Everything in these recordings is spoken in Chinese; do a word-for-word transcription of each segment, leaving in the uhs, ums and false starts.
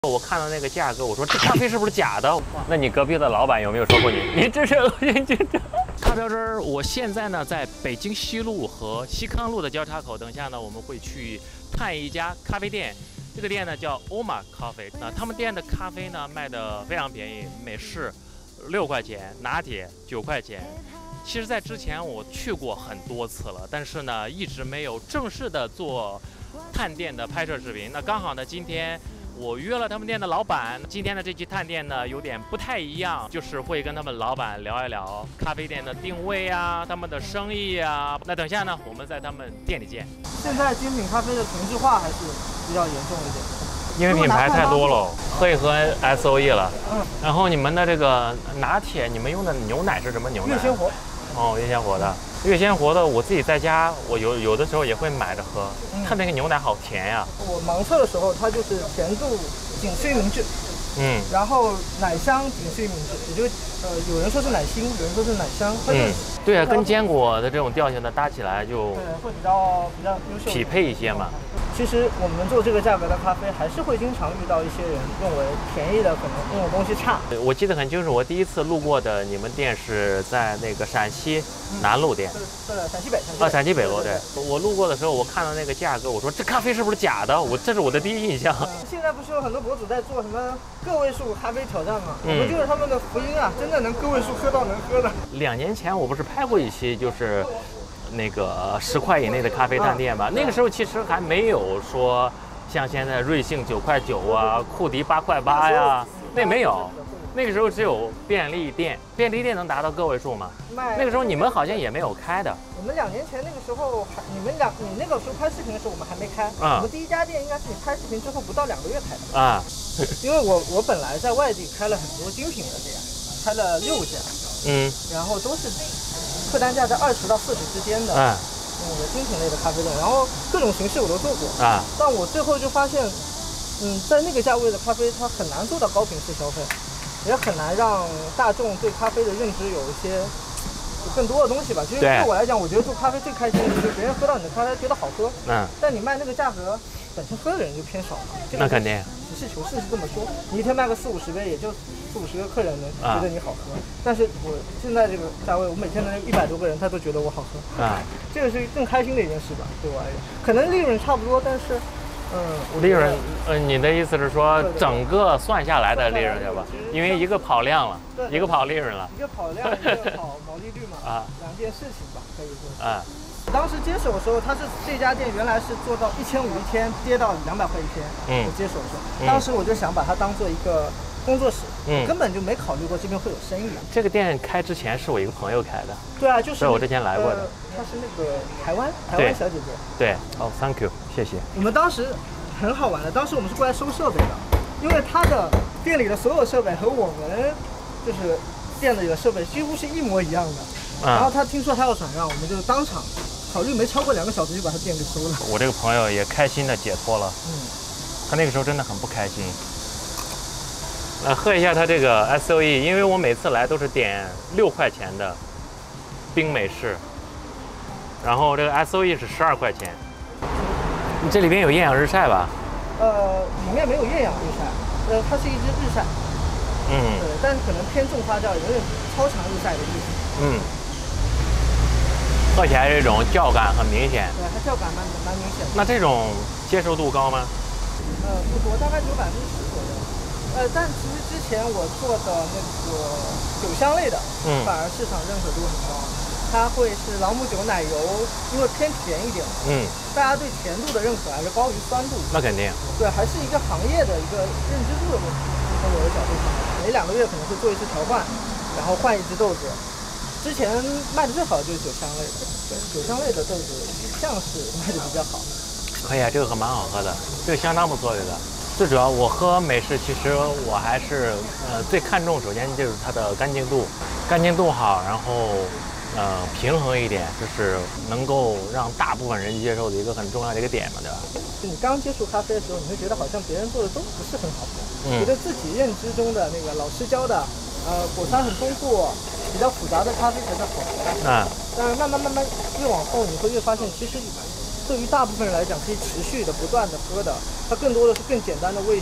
我看到那个价格，我说这咖啡是不是假的？那你隔壁的老板有没有说过你？你这是恶性竞争。咖标汁儿，我现在呢在北京西路和西康路的交叉口，等下呢我们会去探一家咖啡店。这个店呢叫欧玛咖啡，那他们店的咖啡呢卖的非常便宜，美式六块钱，拿铁九块钱。其实，在之前我去过很多次了，但是呢一直没有正式的做探店的拍摄视频。那刚好呢今天。我约了他们店的老板，今天的这期探店呢有点不太一样，就是会跟他们老板聊一聊咖啡店的定位啊，他们的生意啊。那等下呢，我们在他们店里见。 现在精品咖啡的同质化还是比较严重一点， 因为品牌太多了，喝一喝 S O E 了。嗯。然后你们的这个拿铁，你们用的牛奶是什么牛奶？ 月鲜活。 哦，月鲜活的。月鲜活的，我自己在家，我有有的时候也会买着喝。嗯、它那个牛奶好甜呀。 我盲测的时候，它就是甜度仅次于明治，嗯，然后奶香仅次于明治，也就呃有人说是奶腥，有人说是奶香，它就嗯，对啊，跟坚果的这种调性呢搭起来就对会比较比较优秀， 匹配一些嘛。 其实我们做这个价格的咖啡，还是会经常遇到一些人认为便宜的可能用的东西差。 我记得很清楚，我第一次路过的你们店是在那个陕西南路店， 对对，陕西北， 啊，陕西北路对。我路过的时候，我看到那个价格，我说这咖啡是不是假的？我这是我的第一印象。 嗯、现在不是有很多博主在做什么个位数咖啡挑战吗？嗯、我们就是他们的福音啊，真的能个位数喝到能喝的。 两年前我不是拍过一期，就是那个十块以内的咖啡探店吧？那个时候其实还没有说像现在瑞幸九块九啊，库迪八块八呀，那没有。那个时候只有便利店，便利店能达到个位数吗？那个时候你们好像也没有开的。 我们两年前那个时候还，你们两你那个时候拍视频的时候我们还没开。啊、嗯。我们第一家店应该是你拍视频之后不到两个月开的。啊。因为我我本来在外地开了很多精品的店，开了六家。嗯。然后都是客单价在二十到四十之间的。嗯。那个精品类的咖啡店，然后各种形式我都做过。啊。但我最后就发现，嗯，在那个价位的咖啡，它很难做到高频次消费。也很难让大众对咖啡的认知有一些有更多的东西吧。其实对我来讲，我觉得做咖啡最开心的就是别人喝到你的咖啡觉得好喝。嗯。但你卖那个价格，本身喝的人就偏少嘛。 那肯定。 实事求是是这么说，你一天卖个四五十杯，也就四五十个客人能觉得你好喝。啊、但是我现在这个价位，我每天能一百多个人，他都觉得我好喝。啊。这个是更开心的一件事吧，对我来讲。可能利润差不多，但是。 嗯，利润，呃，你的意思是说整个算下来的利润对吧？因为一个跑量了，一个跑利润了， 一个跑量，一个跑毛利率嘛，啊，两件事情吧，可以说。啊，当时接手的时候，他是这家店原来是做到一千五一天，跌到两百块一天。嗯，我接手的时候，当时我就想把它当做一个工作室，嗯，根本就没考虑过这边会有生意。 这个店开之前是我一个朋友开的。 对啊，就是。 对，我之前来过的。 她是那个台湾台湾小姐姐。 对，哦 ，Thank you， 谢谢。 我们当时很好玩的，当时我们是过来收设备的，因为他的店里的所有设备和我们就是店里的设备几乎是一模一样的。嗯、然后他听说他要转让，我们就当场考虑没超过两个小时就把他店给收了。 我这个朋友也开心的解脱了。嗯。他那个时候真的很不开心。来喝一下他这个 S O E， 因为我每次来都是点六块钱的冰美式。然后这个 S O E 是十二块钱，你这里边有厌氧日晒吧？ 呃，里面没有厌氧日晒，呃，它是一支日晒，嗯，对，但是可能偏重发酵，有点超长日晒的意思。嗯， 喝起来这种酵感很明显。 对，它酵感蛮蛮明显的。 那这种接受度高吗？ 呃，不多，大概只有百分之十左右。呃，但其实之前我做的那个酒香类的，嗯，反而市场认可度很高。它会是朗姆酒奶油，因为偏甜一点，嗯，大家对甜度的认可还是高于酸度。 那肯定。 对，还是一个行业的一个认知度的问题。从我的角度上，每两个月可能会做一次调换，然后换一只豆子。之前卖的最好的就是酒香类的，对，酒香类的豆子一向是卖的比较好。 可以啊，这个可蛮好喝的，这个相当不错，这个。最主要我喝美式，其实我还是呃最看重，首先就是它的干净度，干净度好，然后。呃，平衡一点，就是能够让大部分人接受的一个很重要的一个点嘛，对吧？ 你刚接触咖啡的时候，你会觉得好像别人做的都不是很好喝，嗯、觉得自己认知中的那个老师教的，呃，果酸很丰富、比较复杂的咖啡才是好的。嗯。但是慢慢慢慢越往后，你会越发现，其实对于大部分人来讲，可以持续的、不断的喝的，它更多的是更简单的味型，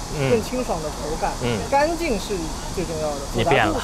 嗯、更清爽的口感。嗯，干净是最重要的。 你变了，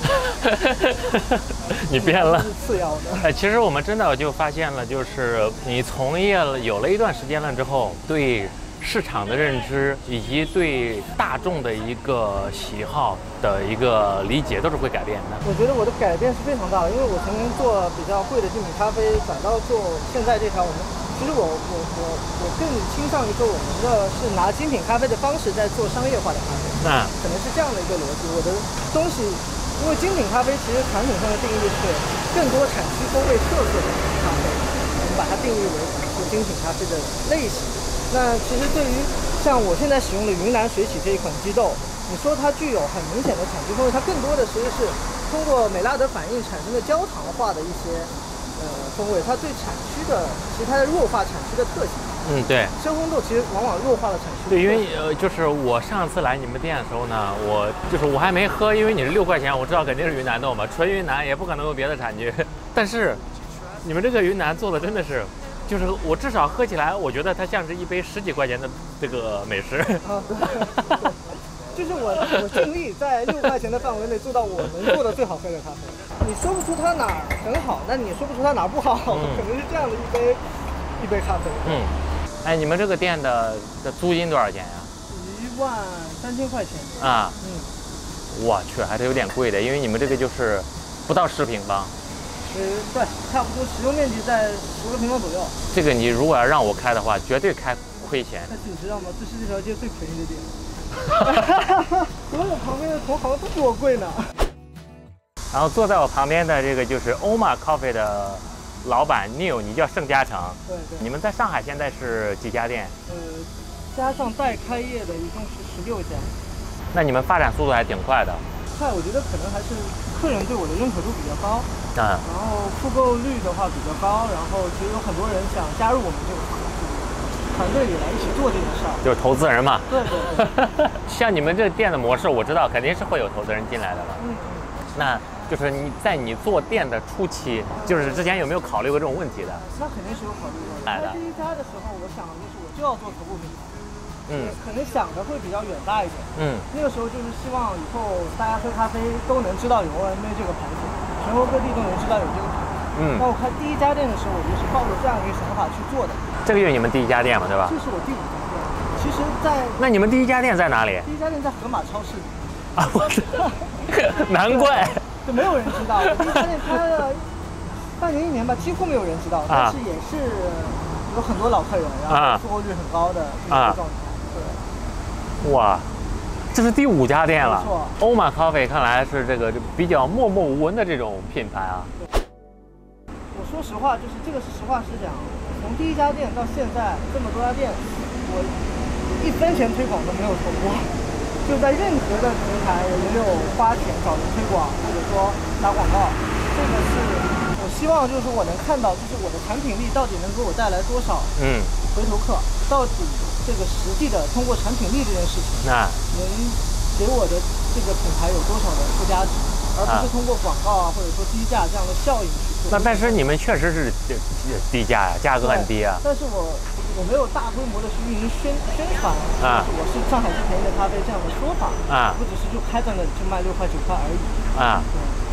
你变了， 是次要的。 哎，其实我们真的就发现了，就是你从业了有了一段时间了之后，对市场的认知以及对大众的一个喜好的一个理解都是会改变的。 我觉得我的改变是非常大的，因为我曾经做比较贵的精品咖啡，转到做现在这条，我们其实我我我我更倾向于说，我们的是拿精品咖啡的方式在做商业化的咖啡， 那可能是这样的一个逻辑。我的东西，因为精品咖啡其实产品上的定义是更多产区风味特色的咖啡，我们把它定义为是精品咖啡的类型。那其实对于像我现在使用的云南水洗这一款鸡豆，你说它具有很明显的产区风味，它更多的其实是通过美拉德反应产生的焦糖化的一些呃风味，它对产区的其实它的弱化产区的特性。 嗯，对， 深烘豆其实往往弱化了产区。 对，因为呃，就是我上次来你们店的时候呢，我就是我还没喝，因为你是六块钱，我知道肯定是云南豆嘛，纯云南也不可能有别的产区。但是你们这个云南做的真的是。就是我至少喝起来，我觉得它像是一杯十几块钱的这个美食。啊，对， 就是我我尽力在六块钱的范围内做到我能做的最好喝的咖啡。你说不出它哪儿很好，那你说不出它哪儿不好，嗯、可能是这样的一杯一杯咖啡。 嗯，哎，你们这个店的的租金多少钱呀？ 一万三千块钱。 啊，嗯，我去，还是有点贵的，因为你们这个就是不到十平方。 呃，对，差不多使用面积在十个平方左右。 这个你如果要让我开的话，绝对开亏钱。 但是你知道吗？这是这条街最便宜的店，所有旁边的同行都比我贵呢。 然后坐在我旁边的这个就是 Oma Coffee 的老板 Neil， 你叫盛嘉诚。 对对。 你们在上海现在是几家店？ 呃，加上待开业的一共是十六家。 那你们发展速度还挺快的。 快，我觉得可能还是客人对我的认可度比较高， 啊， 然后复购率的话比较高，然后其实有很多人想加入我们这个团队里来一起做这件事儿， 就是投资人嘛。 对对对。 像你们这店的模式，我知道肯定是会有投资人进来的了。嗯，那就是你在你做店的初期，就是之前有没有考虑过这种问题的？ 那肯定是有考虑过的。开第一家的时候，我想的就是我就要做头部品牌。嗯，可能想的会比较远大一点。嗯，那个时候就是希望以后大家喝咖啡都能知道有 O M A 这个牌子，全国各地都能知道有这个牌子。嗯，那我开第一家店的时候，我就是抱着这样一个想法去做的。 这个就是你们第一家店嘛，对吧？ 这是我第五家店。其实，在那你们第一家店在哪里？ 第一家店在盒马超市里。 啊，我知道，难怪就没有人知道。我第一家店开了半年一年吧，几乎没有人知道，但是也是有很多老客人，然后复购率很高的这个状态。 哇，这是第五家店了。 没错， 欧玛咖啡看来是这个比较默默无闻的这种品牌啊。 我说实话，就是这个是实话实讲。从第一家店到现在这么多家店，我一分钱推广都没有投过，就在任何的平台也没有花钱找人推广或者说打广告。这个是我希望就是我能看到，就是我的产品力到底能给我带来多少嗯回头客，到底。这个实际的通过产品力这件事情，那能给我的这个品牌有多少的附加值，而不是通过广告啊或者说低价这样的效应去做。 那但是你们确实是低价呀，价格很低啊。 但是我我没有大规模的去运营宣宣传啊，我是上海最便宜的咖啡这样的说法啊，不只是就开在那里就卖六块九块而已啊。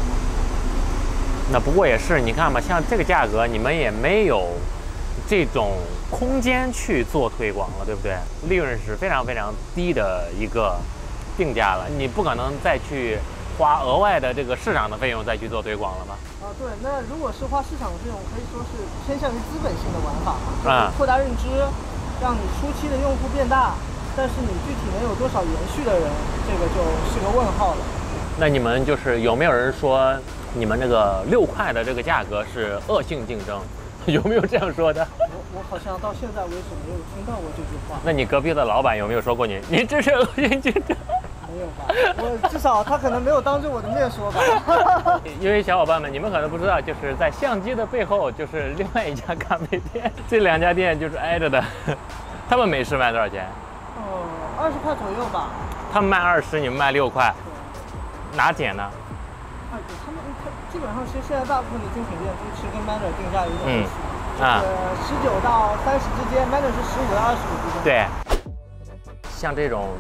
那不过也是，你看嘛，像这个价格，你们也没有这种空间去做推广了，对不对？利润是非常非常低的一个定价了，你不可能再去花额外的这个市场的费用再去做推广了吗？ 啊，对。那如果是花市场的费用，可以说是偏向于资本性的玩法嘛，扩大认知，让你初期的用户变大，但是你具体能有多少延续的人，这个就是个问号了。 那你们就是有没有人说你们那个六块的这个价格是恶性竞争？有没有这样说的？ 我我好像到现在为止没有听到过这句话。 那你隔壁的老板有没有说过你？你这是恶性竞争？ 没有吧？我至少他可能没有当着我的面说吧。 因为小伙伴们，你们可能不知道，就是在相机的背后就是另外一家咖啡店，这两家店就是挨着的。他们美式卖多少钱？ 哦，二十块左右吧。 他们卖二十，你们卖六块。哪减呢？ 啊，对，他们基本上其实现在大部分的精品店都是跟 Manner 定价有点类似，嗯、啊，十九到三十之间 ，Manner 是十五到二十五之间。 对，像这种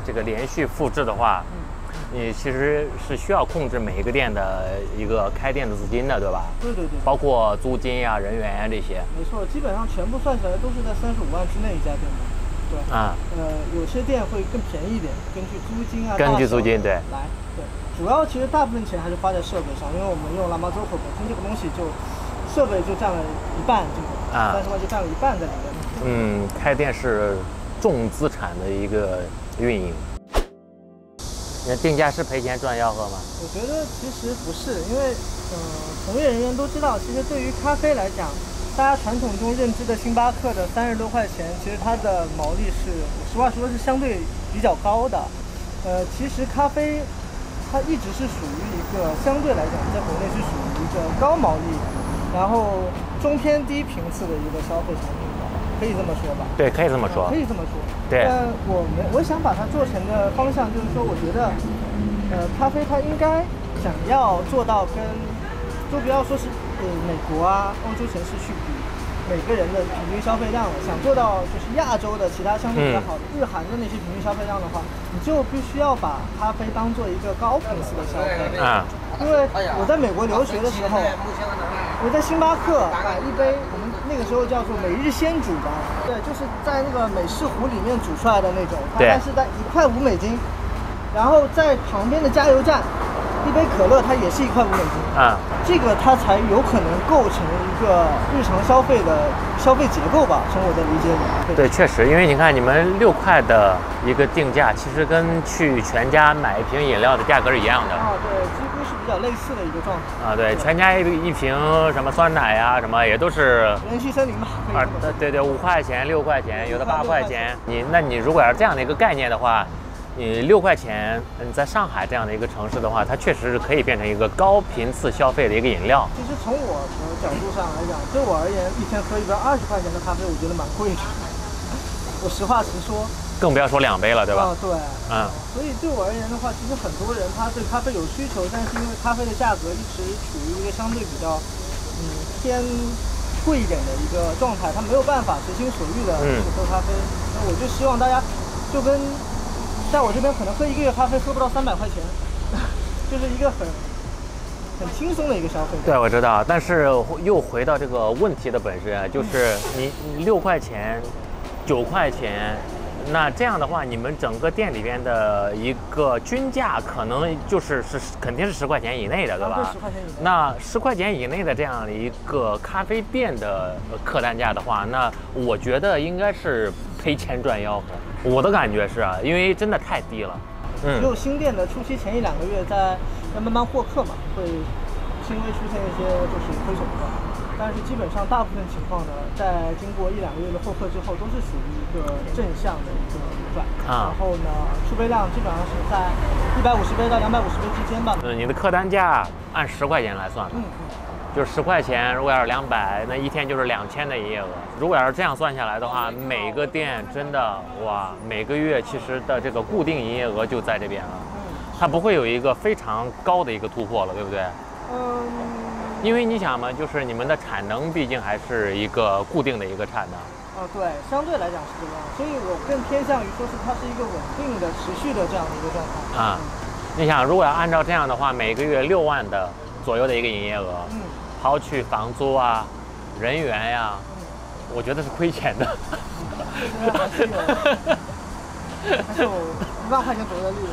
这个连续复制的话，嗯，你其实是需要控制每一个店的一个开店的资金的，对吧？ 对对对， 包括租金呀、啊、人员呀、啊、这些。 没错，基本上全部算下来都是在三十五万之内一家店的。对啊，呃，有些店会更便宜一点，根据租金啊， 根据租金对来对。主要其实大部分钱还是花在设备上，因为我们用拉玛佐口本身这个东西就设备就占了一半，这个啊三十万就占了一半在里面。 嗯，开店是重资产的一个运营。那定价是赔钱赚吆喝吗？ 我觉得其实不是，因为嗯、呃，从业人员都知道，其实对于咖啡来讲，大家传统中认知的星巴克的三十多块钱，其实它的毛利是实话说是相对比较高的。呃，其实咖啡它一直是属于一个相对来讲，在国内是属于一个高毛利，然后中偏低频次的一个消费产品的，可以这么说吧？ 对，可以这么说。 呃、可以这么说。 对。 但我们我想把它做成的方向就是说，我觉得，呃，咖啡它应该想要做到跟，就不要说是呃美国啊、欧洲城市去比每个人的平均消费量了，想做到就是亚洲的其他相对比较好的、嗯、日韩的那些平均消费量的话，你就必须要把咖啡当做一个高频次的消费。啊。因为我在美国留学的时候，我在星巴克买一杯，我们那个时候叫做每日鲜煮吧，对，就是在那个美式壶里面煮出来的那种，大概是在一块五美金。然后在旁边的加油站，一杯可乐它也是一块五美金啊，这个它才有可能构成一个日常消费的消费结构吧，从我的理解里。 对，确实，因为你看你们六块的一个定价，其实跟去全家买一瓶饮料的价格是一样的啊，对，几乎是比较类似的一个状态啊。对，全家一一瓶什么酸奶啊什么也都是元气森林吧， 啊，对对，五块钱、六块钱，有的八块钱。你那你如果要是这样的一个概念的话。你六块钱，你在上海这样的一个城市的话，它确实是可以变成一个高频次消费的一个饮料。 其实从我的角度上来讲，对我而言，一天喝一杯二十块钱的咖啡，我觉得蛮贵的。我实话实说。 更不要说两杯了，对吧？ 啊，对。嗯。所以对我而言的话，其实很多人他对咖啡有需求，但是因为咖啡的价格一直处于一个相对比较嗯偏贵一点的一个状态，他没有办法随心所欲的去喝咖啡。那、嗯、我就希望大家就跟。在我这边可能喝一个月咖啡喝不到三百块钱，就是一个很很轻松的一个消费。 对，我知道，但是又回到这个问题的本身，就是你六块钱、九块钱，那这样的话，你们整个店里边的一个均价可能就是是肯定是十块钱以内的，对吧？ 对，十块钱以内。 那十块钱以内的这样的一个咖啡店的客单价的话，那我觉得应该是赔钱赚吆喝。我的感觉是啊，因为真的太低了。 嗯。只有新店的初期前一两个月在在慢慢获客嘛，会轻微出现一些就是亏损的，但是基本上大部分情况呢，在经过一两个月的获客之后，都是属于一个正向的一个转。啊。然后呢，出杯量基本上是在一百五十杯到两百五十杯之间吧。 嗯，你的客单价按十块钱来算。嗯。就是十块钱，如果要是两百，那一天就是两千的营业额。如果要是这样算下来的话，每个店真的哇，每个月其实的这个固定营业额就在这边了，它不会有一个非常高的一个突破了，对不对？嗯。因为你想嘛，就是你们的产能毕竟还是一个固定的一个产能。 啊，对，相对来讲是这样，所以我更偏向于说是它是一个稳定的、持续的这样的一个状态。啊， 你想，如果要按照这样的话，每个月六万的左右的一个营业额。嗯。抛去房租啊、人员呀、啊，我觉得是亏钱的。 还是有，还是有一万块钱左右的利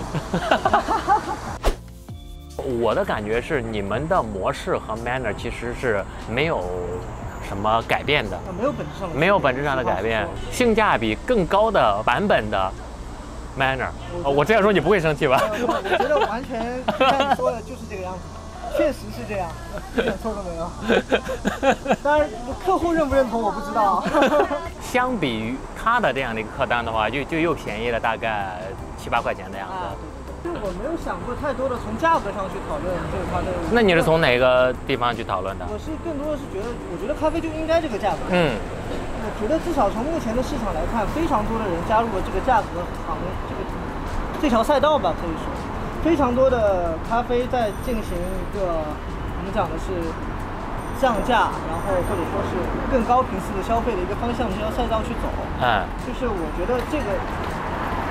润。我的感觉是，你们的模式和 manner 其实是没有什么改变的， 没有本质上的， 没有本质上的改变，性价比更高的版本的 manner。我, 我这样说你不会生气吧？ 我觉得完全像你说的就是这个样子。确实是这样，一点错都没有。当然，客户认不认同我不知道。 相比于他的这样的一个客单的话，就就又便宜了大概七八块钱的样子。啊， 对对对。我没有想过太多的从价格上去讨论这个咖啡。 那你是从哪个地方去讨论的？ 我是更多的是觉得，我觉得咖啡就应该这个价格。嗯。我觉得至少从目前的市场来看，非常多的人加入了这个价格行这个这条赛道吧，可以说。非常多的咖啡在进行一个我们讲的是降价，然后或者说是更高频次的消费的一个方向这条赛道去走。嗯，就是我觉得这个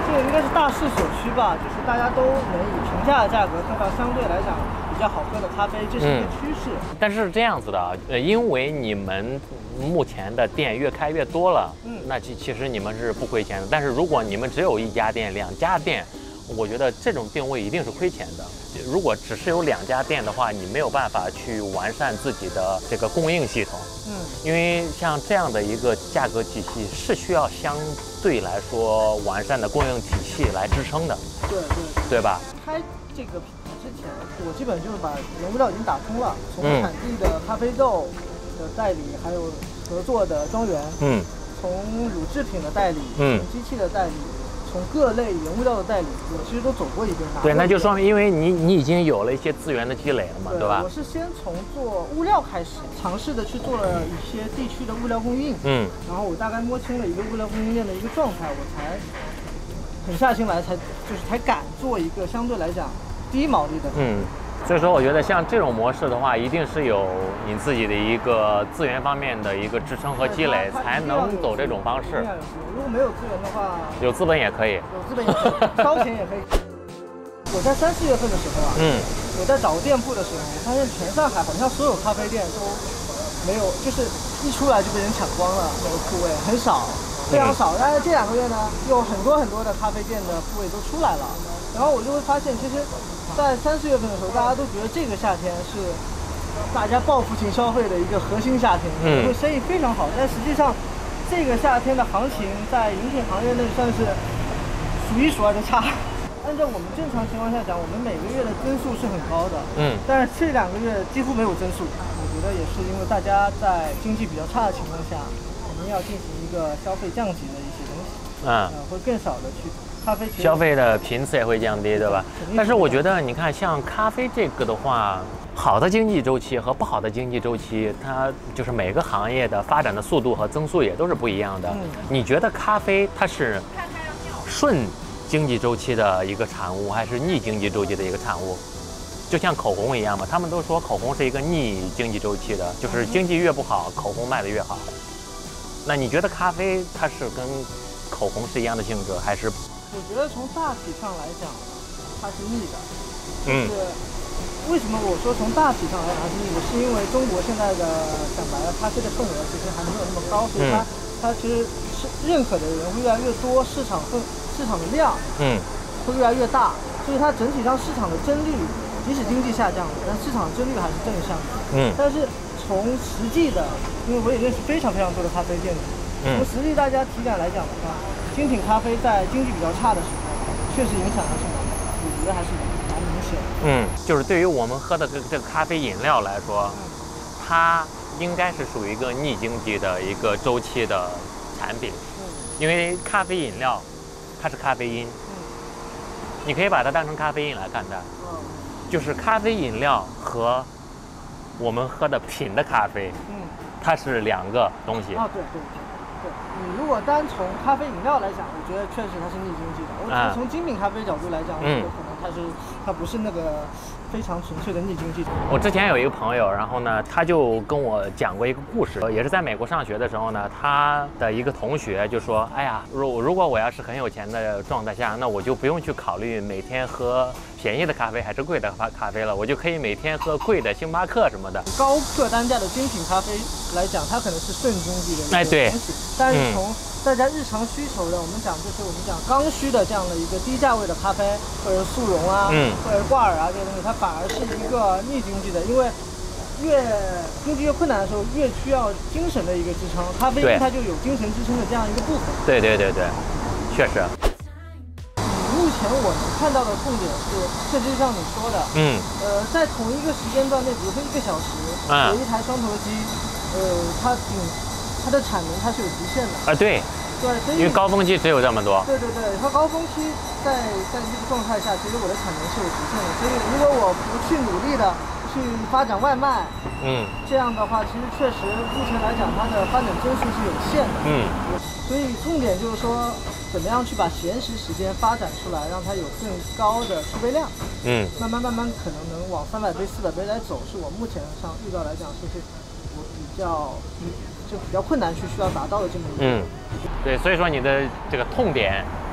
这个应该是大势所趋吧，就是大家都能以平价的价格喝到相对来讲比较好喝的咖啡，这是一个趋势。 嗯、但是这样子的，呃，因为你们目前的店越开越多了，嗯，那其其实你们是不亏钱的。但是如果你们只有一家店、两家店，我觉得这种定位一定是亏钱的。如果只是有两家店的话，你没有办法去完善自己的这个供应系统。嗯，因为像这样的一个价格体系是需要相对来说完善的供应体系来支撑的。 对对对吧？ 开这个品牌之前，我基本就是把原物料已经打通了，从产地的咖啡豆的代理，还有合作的庄园，嗯，从乳制品的代理，嗯，从机器的代理。从各类原物料的代理，我其实都走过一遍。 对，那就说明因为你你已经有了一些资源的积累了嘛， 对, 对吧？ 我是先从做物料开始，尝试的去做了一些地区的物料供应，嗯，然后我大概摸清了一个物料供应链的一个状态，我才狠下心来，才就是才敢做一个相对来讲低毛利的。嗯， 所以说我觉得像这种模式的话，一定是有你自己的一个资源方面的一个支撑和积累，才能走这种方式。 如果没有资源的话， 有资本也可以， 有资本也可以，烧钱也可以。我在三四月份的时候啊，嗯，我在找店铺的时候，我发现全上海好像所有咖啡店都没有，就是一出来就被人抢光了，那个铺位很少，非常少。但是这两个月呢，有很多很多的咖啡店的铺位都出来了，然后我就会发现，其实，在三四月份的时候，大家都觉得这个夏天是大家报复性消费的一个核心夏天，因为生意非常好，但实际上。这个夏天的行情在饮品行业内算是数一数二的差。按照我们正常情况下讲，我们每个月的增速是很高的，嗯，但是这两个月几乎没有增速。我觉得也是因为大家在经济比较差的情况下，我们要进行一个消费降级的一些东西，嗯，呃、会更少的去咖啡消费的频次也会降低，对吧？但是我觉得你看，像咖啡这个的话。好的经济周期和不好的经济周期，它就是每个行业的发展的速度和增速也都是不一样的。嗯、你觉得咖啡它是顺经济周期的一个产物，还是逆经济周期的一个产物？就像口红一样嘛，他们都说口红是一个逆经济周期的，就是经济越不好，口红卖得越好。那你觉得咖啡它是跟口红是一样的性质，还是？ 我觉得从大体上来讲，它是逆的，就是。嗯为什么我说从大体上来讲是逆的？是因为中国现在的讲白了，咖啡的份额其实还没有那么高，所以它、嗯、它其实是认可的人会越来越多，市场份市场的量嗯会越来越大，所以它整体上市场的增率，即使经济下降了，但市场增率还是正向的。嗯，但是从实际的，因为我也认识非常非常多的咖啡店的，嗯、从实际大家体感来讲的话，精品咖啡在经济比较差的时候，确实影响还是蛮大，我觉得还是蛮。 嗯，就是对于我们喝的这个这个咖啡饮料来说，它应该是属于一个逆经济的一个周期的产品，因为咖啡饮料它是咖啡因，你可以把它当成咖啡因来看待，就是咖啡饮料和我们喝的品的咖啡，它是两个东西。 啊，对对对，你如果单从咖啡饮料来讲，我觉得确实它是逆经济的。我只是从精品咖啡角度来讲，我觉得可能它是它不是那个非常纯粹的逆经济。 我之前有一个朋友，然后呢，他就跟我讲过一个故事，也是在美国上学的时候呢，他的一个同学就说：“哎呀，如如果我要是很有钱的状态下，那我就不用去考虑每天喝便宜的咖啡还是贵的咖咖啡了，我就可以每天喝贵的星巴克什么的。” 高客单价的精品咖啡来讲，它可能是顺经济的一个哎对， 但是从大家日常需求的，我们讲就是我们讲刚需的这样的一个低价位的咖啡，或者速溶啊，嗯，或者挂耳啊这些东西，它反而是一个逆经济的，因为越经济越困难的时候，越需要精神的一个支撑，咖啡因它就有精神支撑的这样一个部分。 对对对对，确实。 目前我能看到的痛点是，确实就像你说的，嗯，呃，在同一个时间段内，比如说一个小时，嗯、有一台双头机，呃，它顶。它的产能它是有极限的啊，对， 对，所以因为高峰期只有这么多。 对对对，它高峰期在在这个状态下，其实我的产能是有极限的，所以如果我不去努力的去发展外卖，嗯，这样的话，其实确实目前来讲，它的发展增速是有限的，嗯，所以重点就是说，怎么样去把闲时时间发展出来，让它有更高的储备量，嗯，慢慢慢慢可能能往三百杯、四百杯来走，是我目前上遇到来讲，就是我比较。就比较困难去需要达到的这么一个，嗯， 对，所以说你的这个痛点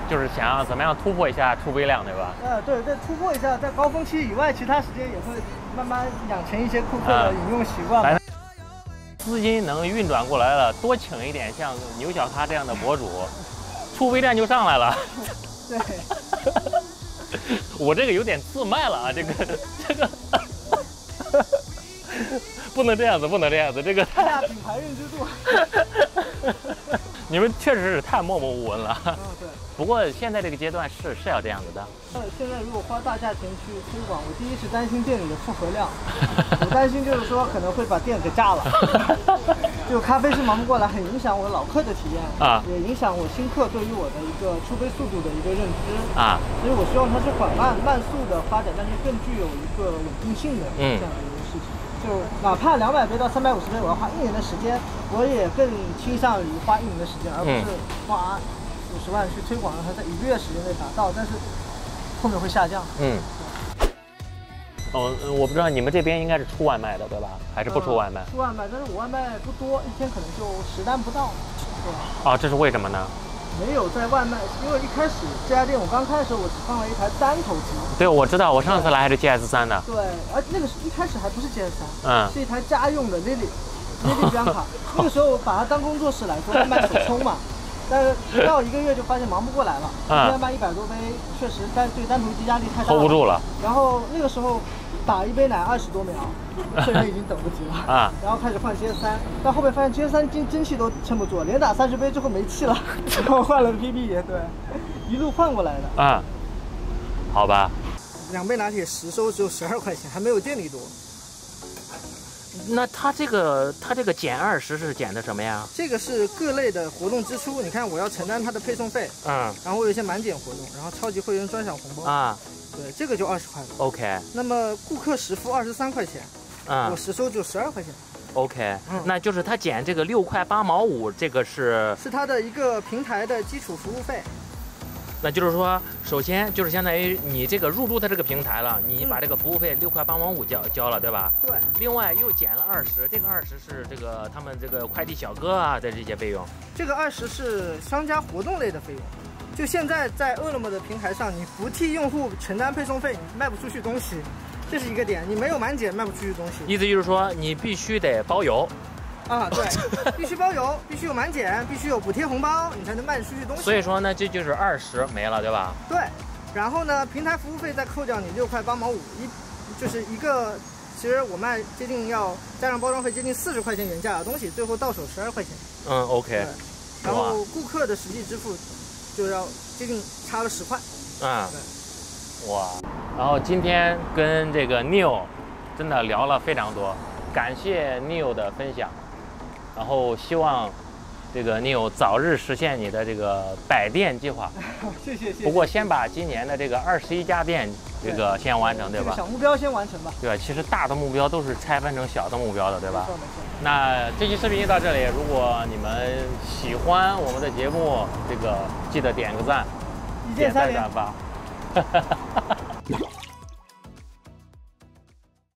就是想要怎么样突破一下出杯量，对吧？ 呃，对对，突破一下，在高峰期以外，其他时间也会慢慢养成一些顾客的饮用习惯吧。 资金能运转过来了，多请一点像牛小咖这样的博主，出杯量就上来了。 对。 我这个有点自卖了啊，这个这个。不能这样子，不能这样子，这个大品牌认知度。 你们确实是太默默无闻了。 嗯，对。 不过现在这个阶段是是要这样子的。 呃，现在如果花大价钱去推广，我第一是担心店里的复合量，我担心就是说可能会把店给炸了。就咖啡师忙不过来，很影响我老客的体验啊，也影响我新客对于我的一个出杯速度的一个认知啊。所以我希望它是缓慢慢速的发展，但是更具有一个稳定性的这样的一个事情。就哪怕两百杯到三百五十杯，我要花一年的时间，我也更倾向于花一年的时间，而不是花五十万去推广，让它在一个月时间内达到，但是后面会下降。嗯。 哦，我不知道你们这边应该是出外卖的，对吧？还是不出外卖？ 呃、出外卖，但是我外卖不多，一天可能就十单不到。对吧？ 哦，这是为什么呢？ 没有在外卖，因为一开始这家店我刚开的时候，我只放了一台单头机。 对，我知道，我上次来还是 G S 三的。 对，而那个是一开始还不是 G S 三，嗯，是一台家用的 Lily Lily 标卡。那个时候把它当工作室来做，外卖手冲嘛。但是不到一个月就发现忙不过来了，一天卖一百多杯，确实单对单头机压力太大了 ，hold 不住了。 然后那个时候打一杯奶二十多秒，客人已经等不及了啊。然后开始换 G S 三，到后面发现 G S 三蒸蒸汽都撑不住，连打三十杯之后没气了，然后换了 P B， 对，一路换过来的。 啊，好吧。 两杯拿铁实收只有十二块钱，还没有店里多。 那它这个它这个减二十是减的什么呀？ 这个是各类的活动支出，你看我要承担它的配送费，嗯，然后我有一些满减活动，然后超级会员专享红包啊，对，这个就二十块了。OK。那么顾客实付二十三块钱，啊、嗯，我实收就十二块钱。 OK，嗯，那就是他减这个六块八毛五，这个是是他的一个平台的基础服务费。 那就是说，首先就是相当于你这个入驻他这个平台了，你把这个服务费六块八毛五交交了，对吧？ 对。 另外又减了二十，这个二十是这个他们这个快递小哥啊的这些费用。 这个二十是商家活动类的费用。就现在在饿了么的平台上，你不替用户承担配送费，你卖不出去东西，这是一个点。你没有满减，卖不出去东西。 意思就是说，你必须得包邮。 啊，对，必须包邮，必须有满减，必须有补贴红包，你才能卖出去东西。 所以说呢，这就是二十没了，对吧？ 对，然后呢，平台服务费再扣掉你六块八毛五，一就是一个，其实我卖接近要加上包装费接近四十块钱原价的东西，最后到手十二块钱。 嗯 ，OK。 然后顾客的实际支付就要接近差了十块。 嗯。对。哇，然后今天跟这个 Neil 真的聊了非常多，感谢 Neil 的分享。然后希望这个 Neil 早日实现你的这个百店计划。 谢谢谢谢。 不过先把今年的这个二十一家店这个先完成，对吧？ 小目标先完成吧。 对吧？其实大的目标都是拆分成小的目标的，对吧？没错没错。那这期视频就到这里，如果你们喜欢我们的节目，这个记得点个赞， 一键三连， 转发。